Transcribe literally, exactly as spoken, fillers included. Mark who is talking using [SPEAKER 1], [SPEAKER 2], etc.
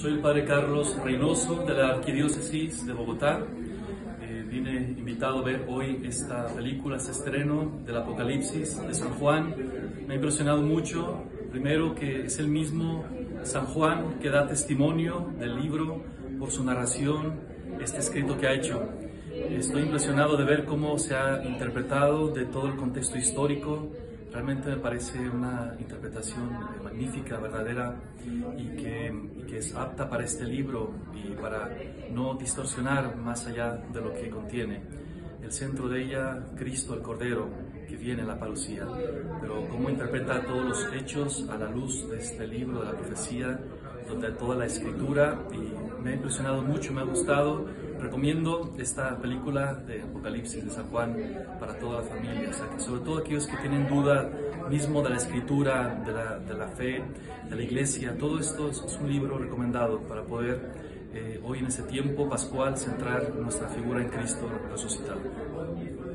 [SPEAKER 1] Soy el Padre Carlos Reynoso de la Arquidiócesis de Bogotá. Eh, vine invitado a ver hoy esta película, este estreno del Apocalipsis de San Juan. Me ha impresionado mucho, primero que es el mismo San Juan que da testimonio del libro por su narración, este escrito que ha hecho. Estoy impresionado de ver cómo se ha interpretado de todo el contexto histórico. Realmente me parece una interpretación magnífica, verdadera y que, y que es apta para este libro y para no distorsionar más allá de lo que contiene. El centro de ella, Cristo el Cordero, que viene en la parucía, pero cómo interpreta todos los hechos a la luz de este libro de la profecía, donde toda la escritura, y me ha impresionado mucho, me ha gustado. Recomiendo esta película de Apocalipsis de San Juan para toda la familia, o sea, que sobre todo aquellos que tienen duda mismo de la escritura, de la, de la fe, de la iglesia. Todo esto es, es un libro recomendado para poder eh, hoy en este tiempo pascual centrar nuestra figura en Cristo resucitado.